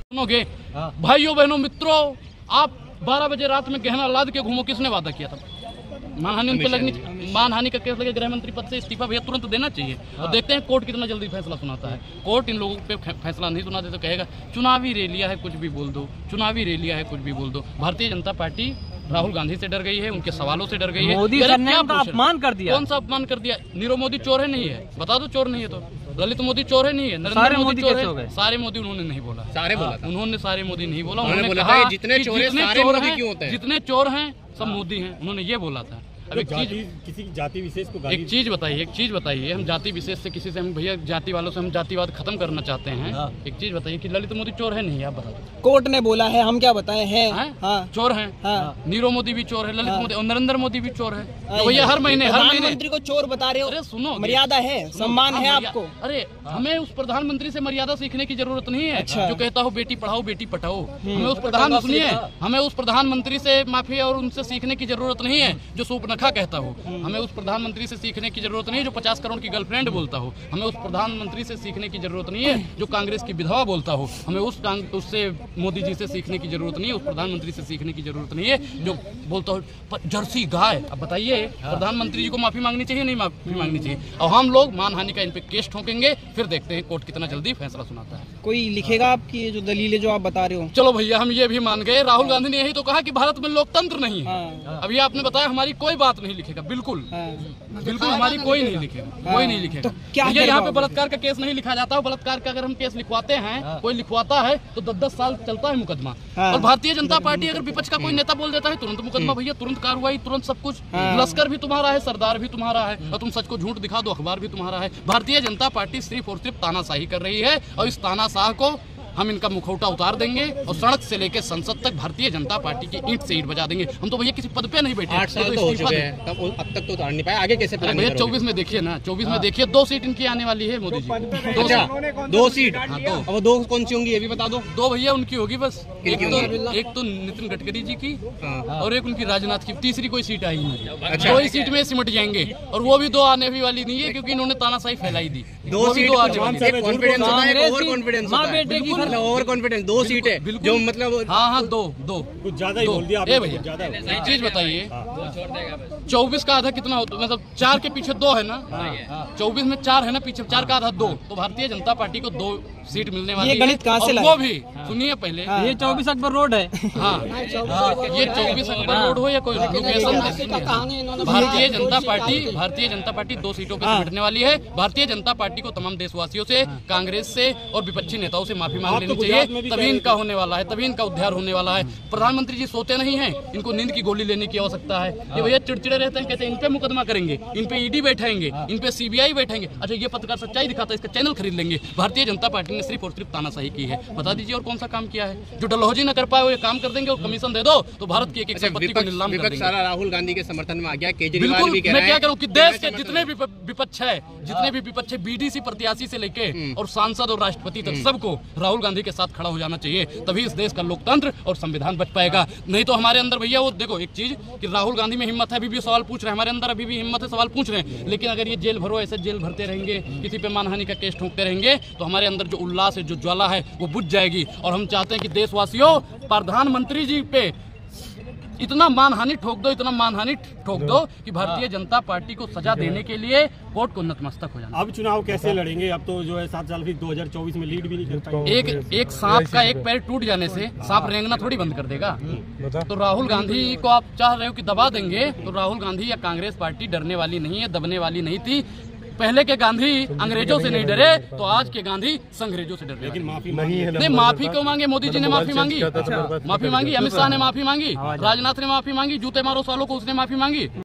सुनोगे भाइयों बहनों मित्रों, आप 12 बजे रात में गहना लाद के घूमो, किसने वादा किया था? मानहानि उन पे लगनी, मानहानि का केस लगे, गृह मंत्री पद से इस्तीफा भैया तुरंत देना चाहिए। और देखते हैं कोर्ट कितना जल्दी फैसला सुनाता है। कोर्ट इन लोगों पे फैसला नहीं सुनाते तो कहेगा चुनावी रैलियां है कुछ भी बोल दो, चुनावी रैलियां है कुछ भी बोल दो। भारतीय जनता पार्टी राहुल गांधी से डर गई है, उनके सवालों से डर गई है। मोदी सर ने उनका अपमान कर दिया। कौन सा अपमान कर दिया? नीरव मोदी चोर है नहीं है? बता दो चोर नहीं है तो। ललित मोदी चोर है नहीं है? नरेंद्र मोदी चोर है? सारे मोदी उन्होंने नहीं बोला, सारे बोला, उन्होंने सारे मोदी नहीं बोला। उन्होंने कहा जितने चोर हैं सब मोदी हैं, उन्होंने ये बोला था। अब एक चीज, किसी जाति विशेष को एक चीज बताइए, हम जाति विशेष से किसी से, हम भैया जाति वालों से हम जातिवाद खत्म करना चाहते हैं। एक चीज बताइए कि ललित मोदी चोर है नहीं है? आप बता दो। कोर्ट ने बोला है, हम क्या बताएं हैं? चोर हैं। नीरव मोदी भी चोर है, ललित मोदी और नरेंद्र मोदी भी चोर है। तो भैया हर महीने प्रधानमंत्री को चोर बता रहे हो? अरे सुनो, मर्यादा है, सम्मान है आपको। अरे हमें उस प्रधानमंत्री से मर्यादा सीखने की जरूरत नहीं है। जो कहता हो बेटी पढ़ाओ बेटी पढ़ाओ, हमें उस हमें उस प्रधानमंत्री से माफी और उनसे सीखने की जरूरत नहीं है जो सूपनखा कहता हो। हमें उस प्रधानमंत्री से सीखने की जरूरत नहीं है जो 50 करोड़ की गर्लफ्रेंड बोलता हो। हमें उस प्रधानमंत्री से सीखने की जरूरत नहीं है जो कांग्रेस की विधवा बोलता हो। हमें उससे मोदी जी से सीखने की जरूरत नहीं है, उस प्रधानमंत्री से सीखने की जरूरत नहीं है जो बोलता हो जर्सी गाय। अब बताइए, प्रधानमंत्री जी को माफी मांगनी चाहिए नहीं माफी मांगनी चाहिए? और हम लोग मानहानि का इन पे केस ठोकेंगे, फिर देखते हैं कोर्ट कितना जल्दी फैसला सुनाता है। कोई लिखेगा आपकी ये जो दलीलें जो आप बता रहे हो? चलो भैया हम ये भी मान गए, राहुल गांधी ने यही तो कहा कि भारत में लोकतंत्र नहीं है। अभी आपने बताया हमारी कोई बात नहीं लिखेगा, बिल्कुल हमारी कोई नहीं लिखेगा, कोई नहीं लिखेगा। क्या यहाँ पे बलात्कार का केस नहीं लिखा जाता है? बलात्कार का अगर हम केस लिखवाते हैं, कोई लिखवाता है तो 10-10 साल चलता है मुकदमा। और भारतीय जनता पार्टी अगर विपक्ष का कोई नेता बोल देता है तुरंत मुकदमा भैया, तुरंत कार्रवाई, तुरंत सब कुछ। लश्कर भी तुम्हारा है, सरदार भी तुम्हारा है, और तुम सच को झूठ दिखा दो अखबार भी तुम्हारा है। भारतीय जनता पार्टी सिर्फ और सिर्फ तानाशाही कर रही है, और इस तानाशाह को हम इनका मुखौटा उतार देंगे और सड़क से लेकर संसद तक भारतीय जनता पार्टी की ईंट से ईंट बजा देंगे। हम तो भैया किसी पद पे नहीं बैठे, 8 साल तो हो चुके हैं, तब अब तक तो उतार नहीं पाए, आगे कैसे प्लान भैया? 24 में देखिए ना, 24 में देखिए 2 सीट इनकी आने वाली है मोदी जी। 2 सीट। अब 2 कौन सी होंगी ये भी बता दो। 2 भैया उनकी होगी बस। एक तो नितिन गडकरी जी की और एक उनकी राजनाथ की, तीसरी कोई सीट आई नहीं। 2 ही सीट में सिमट जाएंगे, और वो भी 2 आने भी वाली नहीं है क्योंकि इन्होंने तानाशाही फैलाई दी। 2 सीट ओवर कॉन्फिडेंस 2 सीटें जो मतलब हाँ 2 कुछ ज्यादा ही बोल दिया आपने। एक चीज बताइए, 24 का आधा कितना होता? मतलब 4 के पीछे 2 है ना? 24 में 4 है ना, पीछे 4 का आधा 2, तो भारतीय जनता पार्टी को 2 सीट मिलने वाली है। ये गणित कहाँ से लाए? वो भी सुनिए पहले, ये 24 अकबर रोड है। हाँ ये 24 अकबर रोड हो या कोई लोकेशन, भारतीय जनता पार्टी 2 सीटों पर सिमटने वाली है। भारतीय जनता पार्टी को तमाम देशवासियों से, कांग्रेस से और विपक्षी नेताओं से माफी मांग लेनी चाहिए, तभी इनका होने वाला है, तभी इनका उद्धार होने वाला है। प्रधानमंत्री जी सोते नहीं हैं, इनको नींद की गोली लेने की आवश्यकता है। ये भैया चिड़चिड़े रहते हैं, कैसे इन पे मुकदमा करेंगे, इन पे ईडी बैठाएंगे, इन पे सीबीआई बैठाएंगे। अच्छा ये पत्रकार सच्चाई दिखाता है, इसका चैनल खरीद लेंगे। भारतीय जनता पार्टी ने सिर्फ और सिर्फ तानाशाही की है। बता दीजिए और कौन सा काम किया है? जो डलहौजी न कर पाए वो ये काम कर देंगे, और कमीशन दे दो तो भारत की एक संपत्ति को नीलाम कर देंगे। सारा राहुल गांधी के समर्थन में आ गया, केजरीवाल भी कह रहे हैं। मैं क्या करूं कि देश के जितने भी विपक्ष है, बीडीसी प्रत्याशी से लेके और सांसद और राष्ट्रपति तक सबको राहुल गांधी के साथ खड़ा हो जाना चाहिए, तभी इस देश का लोकतंत्र और संविधान बच पाएगा। नहीं तो हमारे अंदर भैया वो देखो एक चीज कि राहुल गांधी में हिम्मत है, अभी भी सवाल पूछ रहे हैं, हमारे अंदर अभी भी हिम्मत है, सवाल पूछ रहे हैं। लेकिन अगर ये जेल भरो ऐसे जेल भरते रहेंगे, किसी पे मानहानि का केस ठोकते रहेंगे, तो हमारे अंदर जो उल्लास है, जो ज्वाला है वो बुझ जाएगी। और हम चाहते हैं कि देशवासियों, प्रधानमंत्री जी पे इतना मानहानि ठोक दो, इतना मानहानि ठोक दो कि भारतीय जनता पार्टी को सजा देने के लिए कोर्ट को नतमस्तक हो जाना। अब चुनाव कैसे लड़ेंगे? अब तो जो है 7 साल फिर 2024 में लीड भी नहीं कर पाएंगे। एक सांप का एक पैर टूट जाने से सांप रेंगना थोड़ी बंद कर देगा। तो राहुल गांधी को आप चाह रहे हो कि दबा देंगे, तो राहुल गांधी या कांग्रेस पार्टी डरने वाली नहीं है, दबने वाली नहीं थी। पहले के गांधी अंग्रेजों से नहीं डरे, तो आज के गांधी संग्रेजों से डर। लेकिन माफी नहीं है। नहीं, माफी क्यों मांगे? मोदी जी ने माफी मांगी, अमित शाह ने माफी मांगी, राजनाथ ने माफी मांगी, जूते मारो सालों को उसने माफी मांगी।